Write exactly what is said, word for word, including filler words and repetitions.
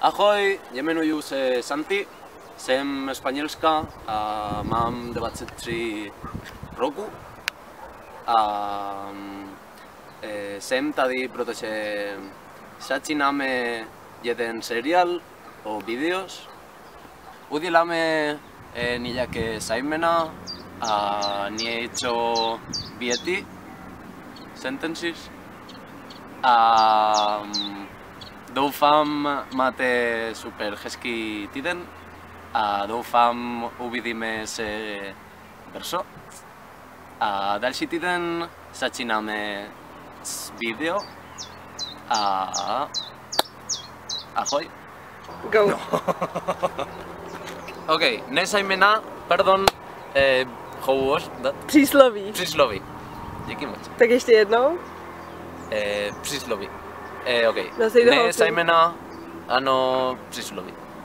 Ahoj, jmenuji se Santi, jsem Španělska a mám dvacet tři roku. A e, jsem tady, protože začínáme jeden seriál o videos. Uděláme e, nějaké zájmena a něco věty, sentences. A doufám, máte super hezký týden a doufám, uvidíme se brzo. A další týden začínáme s video a ahoj. Go. No. OK, nezajména, pardon, eh, how was that? Přísloví. Přísloví. Díky moc. Tak ještě jednou. Eh, přísloví. Eh, OK. Nazij do Nezajména, ano, přísloví.